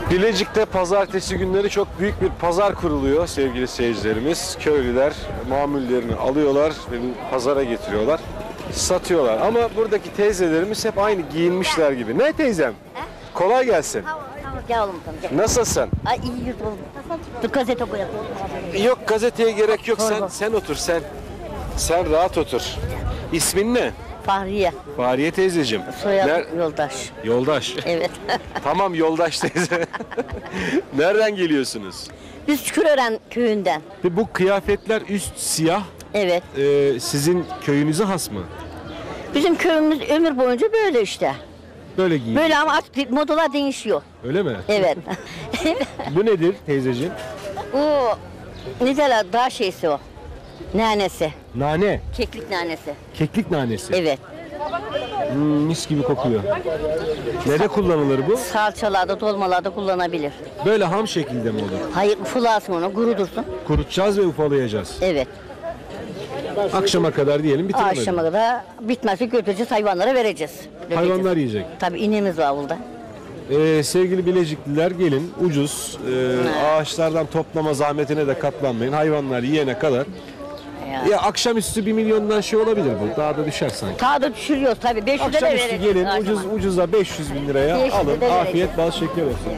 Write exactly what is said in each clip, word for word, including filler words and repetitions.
Bilecik'te pazartesi günleri çok büyük bir pazar kuruluyor sevgili seyircilerimiz. Köylüler mamullerini alıyorlar ve pazara getiriyorlar, satıyorlar. Ama buradaki teyzelerimiz hep aynı giyinmişler gibi. Ne teyzem? Kolay gelsin. Gel oğlum tamam. Nasılsın? Ay iyi yurt oğlum. Dur gazete okuyalım. Yok gazeteye gerek yok. Sen sen otur sen. Sen rahat otur. İsmin ne? Fahriye. Fahriye teyzeciğim. Soyadı Ner- Yoldaş. Yoldaş. Evet. Tamam Yoldaş teyze. Nereden geliyorsunuz? Biz Çukurören köyünden. Ve bu kıyafetler üst siyah. Evet. Ee, sizin köyünüze has mı? Bizim köyümüz ömür boyunca böyle işte. Böyle giyin. Böyle ama artık modalar değişiyor. Öyle mi? Evet. Bu nedir teyzeciğim? O ne derler dağ şeysi o. Nanesi. Nane. Keklik nanesi. Keklik nanesi. Evet. Hmm, mis gibi kokuyor. Nerede kullanılır bu? Salçalarda, dolmalarda kullanabilir. Böyle ham şekilde mi olur? Hayır ufalarsın onu, kurudursun. Kurutacağız ve ufalayacağız. Evet. Akşama kadar diyelim bitiremedim. Akşama kadar bitmezse götüreceğiz hayvanlara vereceğiz. Dökeceğiz. Hayvanlar yiyecek. Tabii ineğimiz var burada. Ee, sevgili Bilecikliler gelin ucuz e, ağaçlardan toplama zahmetine de katlanmayın. Hayvanlar yiyene kadar. Ya. Ya akşamüstü bir milyondan şey olabilir bu. Daha da düşer sanki. Ta da düşürüyoruz tabii. beş yüze de Akşamüstü vereceğiz. gelin her ucuz zaman. ucuza beş yüz bin liraya beş yüze alın. de Afiyet vereceğiz. bal şeker olsun.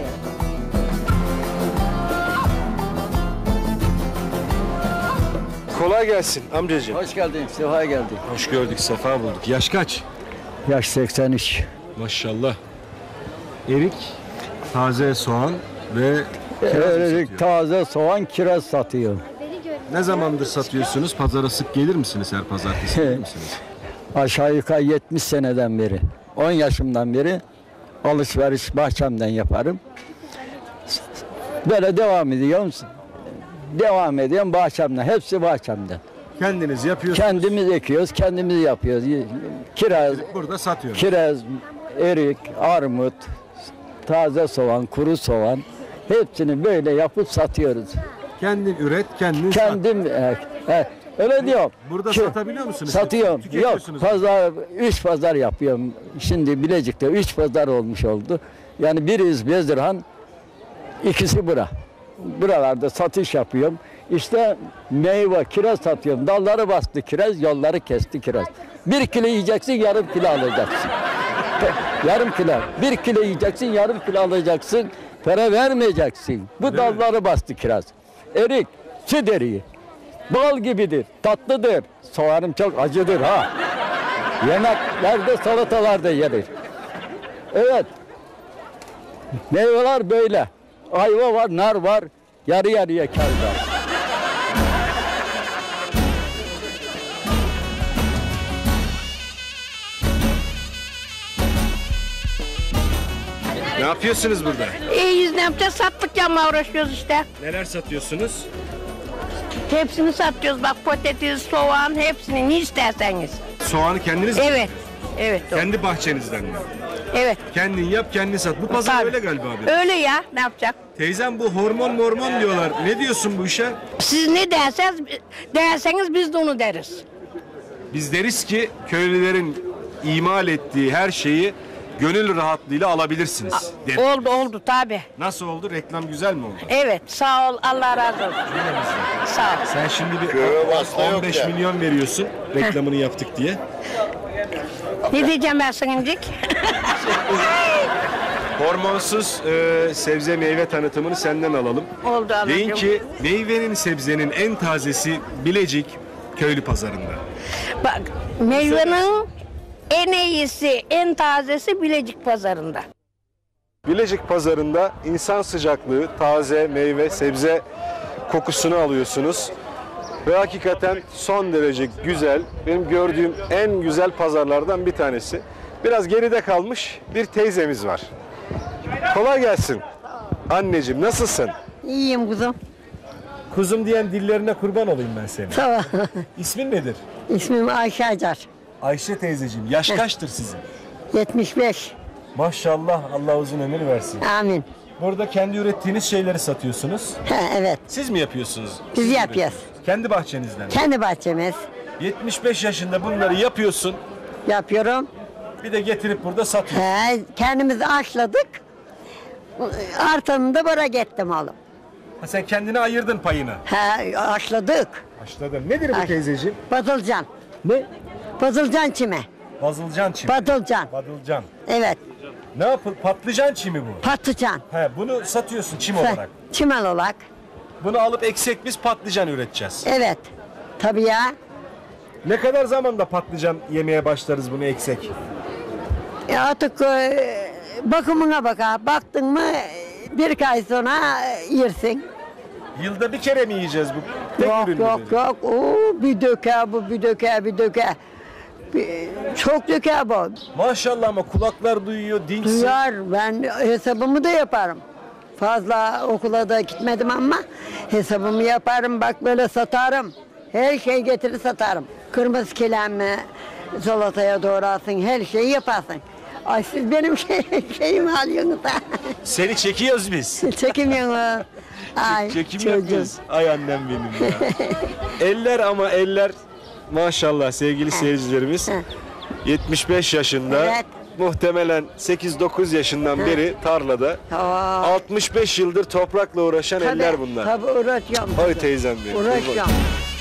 Kolay gelsin amcacığım. Hoş geldin, sefa geldin. Hoş gördük, sefa bulduk. Yaş kaç? Yaş seksen üç. Maşallah. Erik, taze soğan ve kiraz mı Erik, satıyor? taze soğan, kiraz satıyor. Ne zamandır satıyorsunuz? Pazara sık gelir misiniz her pazartesi? Gelir misiniz? Aşağı yukarı yetmiş seneden beri, on yaşımdan beri alışveriş bahçemden yaparım. Böyle devam ediyorum. Devam ediyorum bahçemden, hepsi bahçemden. Kendiniz yapıyorsunuz. Kendimiz ekiyoruz, kendimiz yapıyoruz. Kiraz, Burada satıyoruz. kiraz, erik, armut, taze soğan, kuru soğan hepsini böyle yapıp satıyoruz. Kendin üret, kendin sat. Kendim e, e, öyle diyorum. Burada Ki- satabiliyor musunuz? Satıyorum. Tüketiyor Yok, musunuz? pazar, üç pazar yapıyorum. Şimdi Bilecik'te üç pazar olmuş oldu. Yani biri Bezirhan, ikisi bura. Buralarda satış yapıyorum. İşte meyve, kiraz satıyorum. Dalları bastı kiraz, yolları kesti kiraz. Bir kilo yiyeceksin, yarım kilo alacaksın. Yarım kilo. Bir kilo yiyeceksin, yarım kilo alacaksın. Para vermeyeceksin. Bu dalları bastı kiraz. Erik, süt eriği. Bal gibidir, tatlıdır. Soğanım çok acıdır ha. Yemeklerde, salatalarda yenir. Evet. Meyveler böyle. Ayva var, nar var. Yarı yarıya kâr var. Ne yapıyorsunuz burada? İyiyiz, ne yapacağız? Sattık yanına uğraşıyoruz işte. Neler satıyorsunuz? Hepsini satıyoruz bak, patates, soğan, hepsini ne isterseniz. Soğanı kendiniz mi? Evet, evet doğru. Kendi bahçenizden mi? Evet. Kendin yap, kendin sat. Bu pazar Tabii. öyle galiba abi. Öyle ya, ne yapacak? Teyzem bu hormon mormon diyorlar. Ne diyorsun bu işe? Siz ne derseniz, derseniz biz de onu deriz. Biz deriz ki köylülerin imal ettiği her şeyi gönül rahatlığıyla alabilirsiniz. deriz. Oldu oldu tabi. Nasıl oldu? Reklam güzel mi oldu? Evet, sağ ol, Allah razı olsun. Sağ ol. Sen şimdi bir on beş milyon veriyorsun reklamını yaptık diye. Ne diyeceğim ben sanıncık? Hormonsuz e, sebze meyve tanıtımını senden alalım. Oldu anacığım. Deyin ki meyvenin sebzenin en tazesi Bilecik köylü pazarında. Bak, meyvenin en iyisi, en tazesi Bilecik pazarında. Bilecik pazarında insan sıcaklığı, taze meyve, sebze kokusunu alıyorsunuz. Ve hakikaten son derece güzel, benim gördüğüm en güzel pazarlardan bir tanesi. Biraz geride kalmış bir teyzemiz var. Kolay gelsin. Anneciğim nasılsın? İyiyim kuzum. Kuzum diyen dillerine kurban olayım ben senin. Tamam. İsmin nedir? İsmim Ayşe Acar. Ayşe teyzeciğim. Yaş kaçtır sizin? yetmiş beş. Maşallah Allah uzun ömür versin. Amin. Burada kendi ürettiğiniz şeyleri satıyorsunuz. He, evet. Siz mi yapıyorsunuz? Biz Siz mi yapıyoruz. üretiyorsunuz? Kendi bahçenizden. Kendi bahçemiz. yetmiş beş yaşında bunları yapıyorsun. Yapıyorum. Bir de getirip burada satıyorsun. He, kendimizi ağaçladık. artanını da bırak ettim oğlum. Ha, sen kendine ayırdın payını. He, açladık. Başladın. Nedir bu Ay. teyzeciğim? Patlıcan. Ne? Patlıcan çimi. Bazılcan çimi. Patlıcan. Badılcan. Evet. Ne yapıl? Patlıcan çimi bu. Patlıcan. He, bunu satıyorsun çim Sen- olarak. Çimen olarak. Bunu alıp eksek biz patlıcan üreteceğiz. Evet. Tabii ya. Ne kadar zamanda patlıcan yemeye başlarız bunu eksek? E artık e, bakımına bak ha. Baktın mı bir ay sonra e, yersin. Yılda bir kere mi yiyeceğiz bu? Tek Yok ürün mü yok benim? yok. Oo, bir döker bu, bir döker, bir döker. Bir- çok döker bu. Maşallah ama kulaklar duyuyor, dinçsin. Duyar. Ben hesabımı da yaparım. Fazla okula da gitmedim ama hesabımı yaparım. Bak böyle satarım. Her şeyi getirir satarım. Kırmızı kilemmi, salataya doğrarsın, her şeyi yaparsın. Ay siz benim şey, şeyimi alıyorsunuz da. Seni çekiyoruz biz. Çekimiyorsunuz. Ay Çekim çocuğum. yapıyoruz. Ay annem benim ya. Eller ama eller maşallah sevgili seyircilerimiz. yetmiş beş yaşında. Evet. Muhtemelen sekiz dokuz yaşından beri tarlada. Aa, altmış beş yıldır toprakla uğraşan tabii, eller bunlar. Tabii uğraşıyorum. Ay teyzem benim. Uğraşıyorum.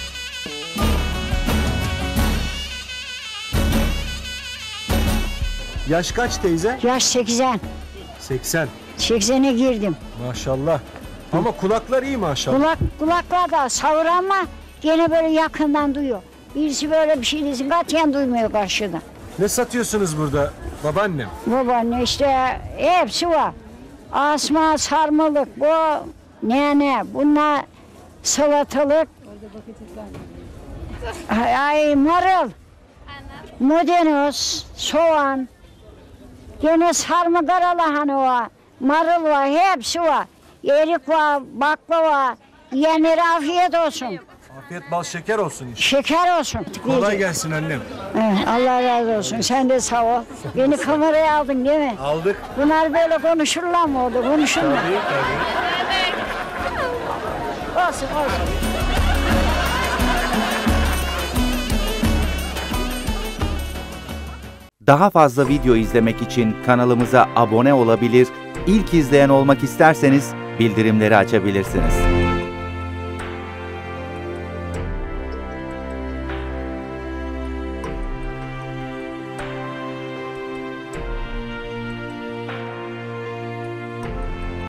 Yaş kaç teyze? Yaş seksen. seksen. seksene girdim. Maşallah. Ama kulaklar iyi maşallah. Kulak, kulaklar da savur ama gene böyle yakından duyuyor. Birisi böyle bir şey desin katiyen duymuyor karşıdan. Ne satıyorsunuz burada babaannem? Babaanne işte hepsi var. Asma, sarmalık, bu ne ne bunlar salatalık. Ay, ay marul. Maydanoz, soğan. Gene sarma karalahana var. Marul var, hepsi var. Erik var, baklava. Yenere afiyet olsun. Afiyet bal şeker olsun inşallah. Şeker olsun. Kolay gelsin annem. Evet, Allah razı olsun. Sen de sağ ol. Beni kameraya aldın değil mi? Aldık. Bunlar böyle konuşurlar mı orada? Konuşurlar. Tabii tabii. Olsun olsun. Daha fazla video izlemek için kanalımıza abone olabilir, ilk izleyen olmak isterseniz bildirimleri açabilirsiniz.